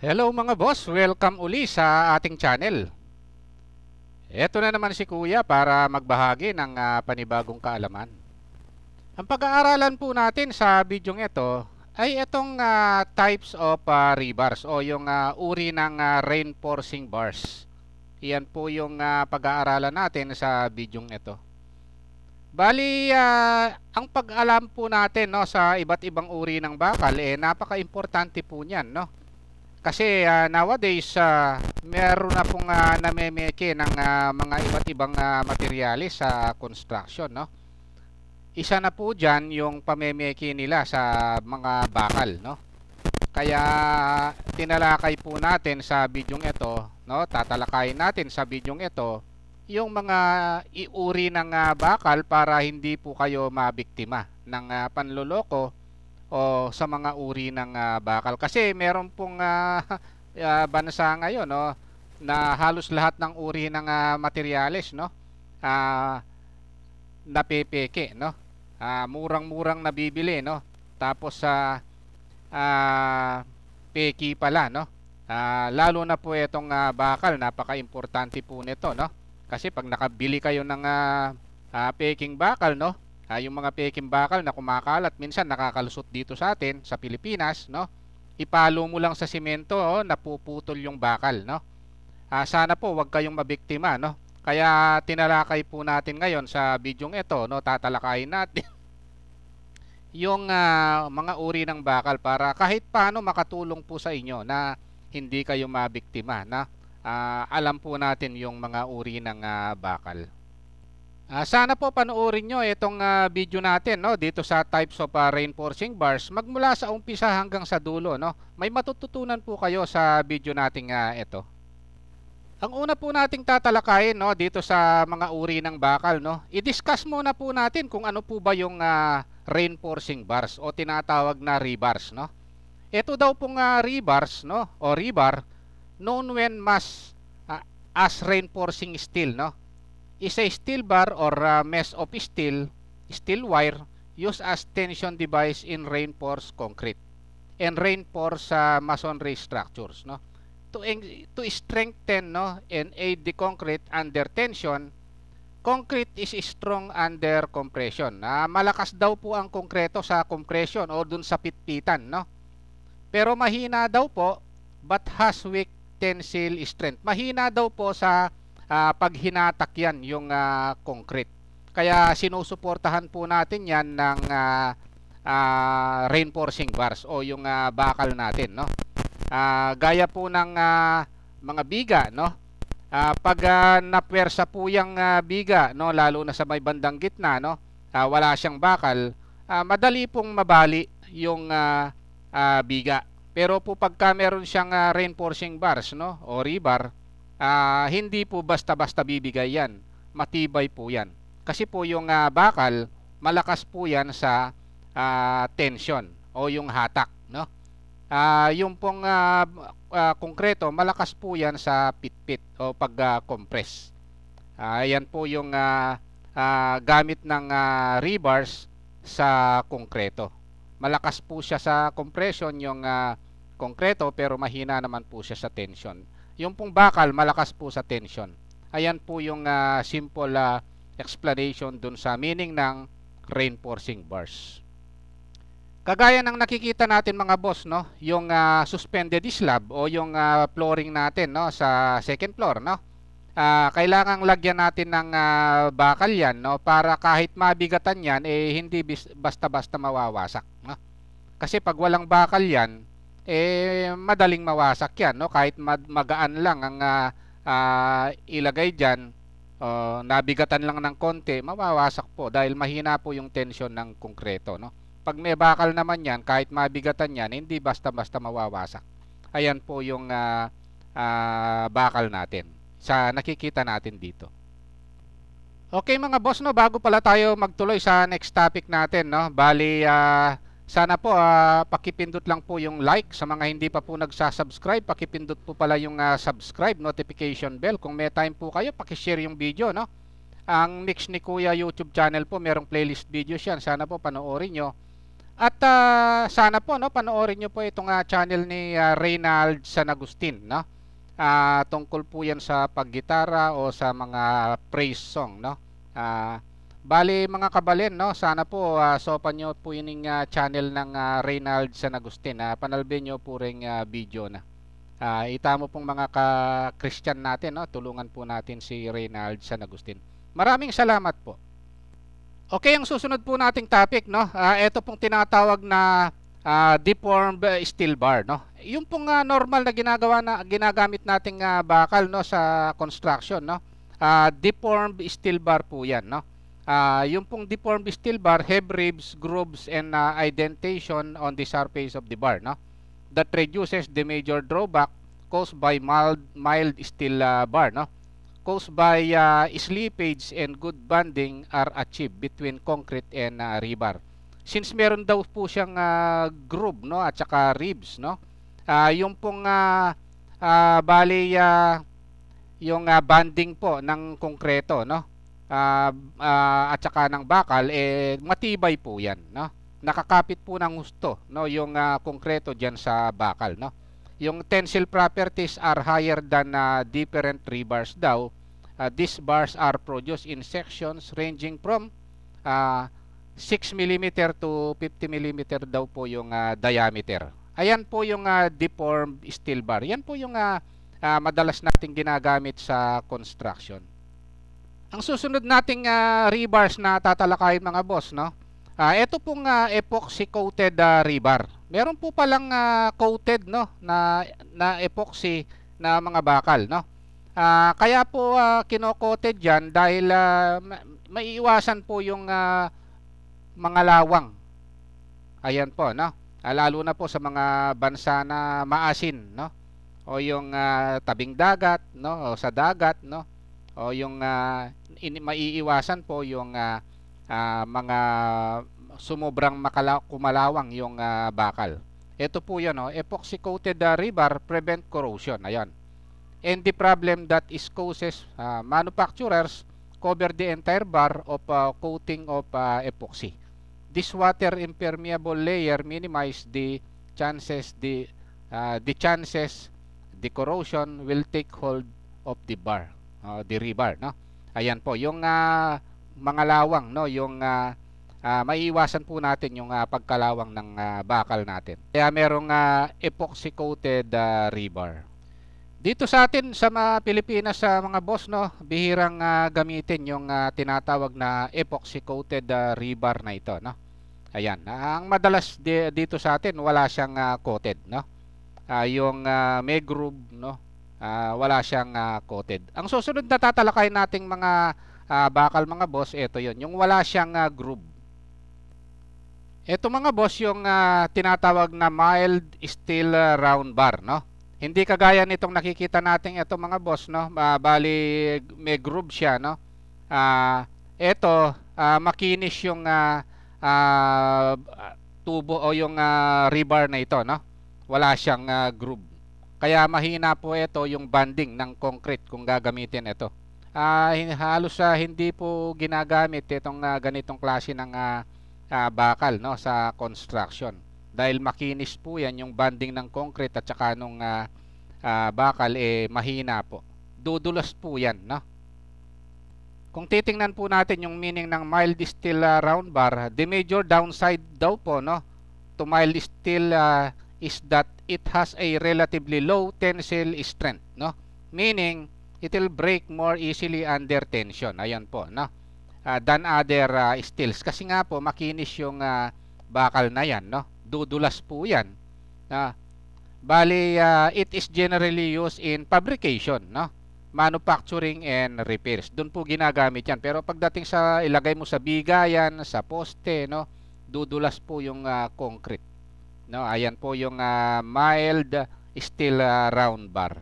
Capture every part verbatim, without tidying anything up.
Hello mga boss, welcome uli sa ating channel. Eto na naman si Kuya para magbahagi ng ah, panibagong kaalaman. Ang pag-aaralan po natin sa bidyong ito ay itong ah, types of ah, rebars o yung ah, uri ng ah, reinforcing bars. Iyan po yung ah, pag-aaralan natin sa bidyong ito. Bali, ah, ang pag-alam po natin no, sa iba't ibang uri ng bakal, eh, napaka-importante po niyan, no? Kasi uh, nowadays, uh, meron na pong uh, namemeke ng uh, mga iba't ibang uh, materyales sa construction, no? Isa na po dyan yung pamemeke nila sa mga bakal, no? Kaya tinalakay po natin sa bidyong ito, no? Tatalakayin natin sa bidyong ito yung mga iuri ng uh, bakal para hindi po kayo mabiktima ng uh, panloloko o sa mga uri ng uh, bakal. Kasi meron pong uh, uh, bansa ngayon, no, na halos lahat ng uri ng uh, materyales, no, uh, napepeke, no. Uh, murang-murang nabibili, no. Tapos sa uh, uh, peki pala, no. Uh, lalo na po itong uh, bakal, napaka-importante po nito, no. Kasi pag nakabili kayo ng uh, uh, peking bakal, no, uh, yung mga peking bakal na kumakalat, minsan nakakalusot dito sa atin sa Pilipinas, no, ipalo mo lang sa simento, oh, napuputol yung bakal, no. Uh, sana po wag kayong mabiktima, no. Kaya tinalakay po natin ngayon sa bidyong ito, no, tatalakayin natin yung uh, mga uri ng bakal para kahit paano makatulong po sa inyo na hindi kayo mabiktima, na Uh, alam po natin yung mga uri ng uh, bakal. Uh, sana po panoorin nyo itong uh, video natin, no, dito sa types of uh, reinforcing bars magmula sa umpisa hanggang sa dulo, no. May matututunan po kayo sa video nating uh, ito. Ang una po nating tatalakayin, no, dito sa mga uri ng bakal, no, i-discuss muna po natin kung ano po ba yung uh, reinforcing bars o tinatawag na rebars, no. Ito daw pong uh, rebars, no, o rebar, known when mass uh, as reinforcing steel, no, is a steel bar or uh, mesh of steel, steel wire used as tension device in reinforced concrete and reinforced uh, masonry structures, no, to to strengthen, no, and aid the concrete under tension. Concrete is strong under compression. Uh, malakas daw po ang konkreto sa compression o dun sa pitpitan, no, pero mahina daw po but has weak tensile strength. Mahina daw po sa uh, paghinatak yan yung uh, concrete. Kaya sinusuportahan po natin yan ng uh, uh, reinforcing bars o yung uh, bakal natin, no. Uh, gaya po ng uh, mga biga, no. Uh, pag uh, napwersa po yung uh, biga, no, lalo na sa may bandang gitna, no, uh, wala siyang bakal, uh, madali pong mabali yung uh, uh, biga. Pero po pagka meron siyang uh, reinforcing bars, no, o rebar, uh, hindi po basta-basta bibigay yan. Matibay po yan. Kasi po yung uh, bakal, malakas po yan sa uh, tension o yung hatak, no. Uh, yung pong uh, uh, konkreto, malakas po yan sa pitpit o pag-compress. Uh, uh, yan po yung uh, uh, gamit ng uh, rebars sa konkreto. Malakas po siya sa compression yung uh, konkreto pero mahina naman po siya sa tension. Yung pong bakal malakas po sa tension. Ayan po yung uh, simple uh, explanation dun sa meaning ng reinforcing bars. Kagaya ng nakikita natin mga boss, no, yung uh, suspended slab o yung uh, flooring natin, no, sa second floor, no. Uh, kailangang lagyan natin ng uh, bakal yan, no, para kahit mabigatan yan eh hindi basta-basta mawawasak, no. Kasi pag walang bakal yan, eh madaling mawasak yan, no, kahit magaan lang ang uh, uh, ilagay diyan, uh, nabigatan lang ng konti, mawawasak po dahil mahina po yung tension ng konkreto, no. Pag may bakal naman yan, kahit mabigatan yan, hindi basta-basta mawawasak. Ayan po yung uh, uh, bakal natin sa nakikita natin dito. Okay mga boss, no, bago pala tayo magtuloy sa next topic natin, no, bali uh, sana po uh, pakipindot lang po yung like. Sa mga hindi pa po nagsasubscribe, pakipindot po pala yung uh, subscribe, notification bell. Kung may time po kayo, pakishare yung video, no. Ang Mix ni Kuya YouTube channel po, merong playlist videos yan. Sana po panoorin nyo. At ah, sana po no panoorin niyo po itong ah, channel ni ah, Reynald San Agustin, no. Ah, tungkol po 'yan sa paggitara o sa mga praise song, no. Ah, bali mga kabalin, no, sana po ah, sopan niyo po yung ah, channel ng ah, Reynald San Agustin. Ah, panalbin niyo po ring ah, video na. Ah, itamo pong mga ka-Christian natin, no, tulungan po natin si Reynald San Agustin. Maraming salamat po. Okay, ang susunod po nating topic, no. Ah, ito pong tinatawag na ah, deformed uh, steel bar, no. Yung pong ah, normal na ginagawa na ginagamit nating ah, bakal, no, sa construction, no. Ah, deformed steel bar po 'yan, no. Ah, yung pong deformed steel bar have ribs, grooves and ah, indentation on the surface of the bar, no. That reduces the major drawback caused by mild mild steel ah, bar, no, caused by uh, slippage and good bonding are achieved between concrete and uh, rebar. Since meron daw po siyang uh, groove, no, at saka ribs, no, uh, yung pong uh, uh, bali uh, yung uh, bonding po ng konkreto, no, uh, uh, at saka ng bakal, eh matibay po yan, no, nakakapit po ng husto, no, yung uh, konkreto dyan sa bakal, no. Yung tensile properties are higher than uh, different rebars daw. Uh, these bars are produced in sections ranging from uh, six millimeter to fifty millimeter daw po yung uh, diameter. Ayan po yung uh, deformed steel bar. Yan po yung uh, uh, madalas nating ginagamit sa construction. Ang susunod nating uh, rebars na tatalakayin mga boss, no? Uh, ito pong uh, epoxy coated uh, rebar. Meron po palang uh, coated, no, na na epoxy na mga bakal, no. Uh, kaya po uh, kino-coated diyan dahil uh, maiiwasan po yung uh, mga lawang. Ayan po, no. Uh, lalo na po sa mga bansa na maasin, no. O yung uh, tabing dagat, no, o sa dagat, no. O yung uh, in, maiiwasan po yung uh, Uh, mga sumobrang makala kumalawang yung uh, bakal. Ito po yan, oh, epoxy coated uh, rebar prevent corrosion. Ayan. And the problem that is causes uh, manufacturers cover the entire bar of uh, coating of uh, epoxy. This water impermeable layer minimize the chances the uh, the chances the corrosion will take hold of the bar, uh, the rebar, no. Ayan po yung uh, mga lawang, no, yung uh, uh, maiiwasan po natin yung uh, pagkalawang ng uh, bakal natin. Kaya merong uh, epoxy coated uh, rebar. Dito sa atin sa mga Pilipinas sa uh, mga boss, no, bihirang uh, gamitin yung uh, tinatawag na epoxy coated uh, rebar na ito, no. Ayan, ang madalas di, dito sa atin wala siyang uh, coated, no. Uh, yung uh, may groove, no, uh, wala siyang uh, coated. Ang susunod na tatalakayin nating mga Uh, bakal mga boss, ito yon, yung wala siyang uh, groove. Ito mga boss yung uh, tinatawag na mild steel uh, round bar, no. Hindi kagaya nitong nakikita natin ito mga boss, no. Uh, bali may groove siya, no. Uh, ito uh, makinis yung uh, uh, tubo o yung uh, rebar na ito, no. Wala siyang uh, groove. Kaya mahina po ito yung bonding ng concrete kung gagamitin ito. Uh, halos uh, hindi po ginagamit itong uh, ganitong klase ng uh, uh, bakal, no, sa construction dahil makinis po yan yung bonding ng concrete at saka nung uh, uh, bakal eh mahina po, dudulas po yan, no. Kung titingnan po natin yung meaning ng mild steel uh, round bar, the major downside daw po, no, to mild steel uh, is that it has a relatively low tensile strength, no, meaning it will break more easily under tension. Ayan po, no, uh, than other uh, steels. Kasi nga po makinis yung uh, bakal na yan, no, dudulas po yan. Uh, bali uh, it is generally used in fabrication, no, manufacturing and repairs. Doon po ginagamit yan. Pero pagdating sa ilagay mo sa bigayan, sa poste, no, dudulas po yung uh, concrete, no. Ayan po yung uh, mild steel uh, round bar.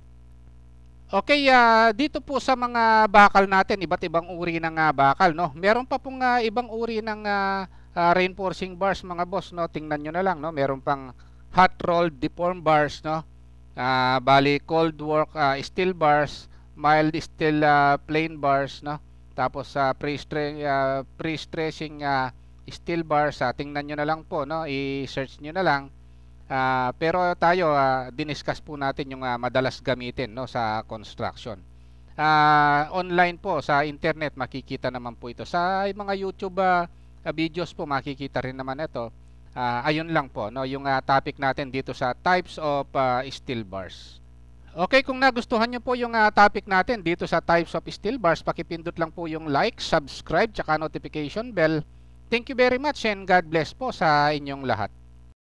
Okay, uh, dito po sa mga bakal natin, iba't ibang uri ng uh, bakal, no. Meron pa pong uh, ibang uri ng uh, uh, reinforcing bars mga boss, no. Tingnan nyo na lang, no. Meron pang hot rolled deformed bars, no. Uh, bali cold work uh, steel bars, mild steel uh, plain bars, no. Tapos sa uh, pre-stressing uh, pre-stressing uh, steel bars, uh, tingnan nyo na lang po, no? I-search nyo na lang. Uh, pero tayo, uh, diniscuss po natin yung uh, madalas gamitin, no, sa construction. Uh, online po, sa internet, makikita naman po ito. Sa mga YouTube uh, videos po, makikita rin naman ito. Uh, ayun lang po, no, yung uh, topic natin dito sa types of uh, steel bars. Okay, kung nagustuhan nyo po yung uh, topic natin dito sa types of steel bars, pakipindot lang po yung like, subscribe, tsaka notification bell. Thank you very much and God bless po sa inyong lahat.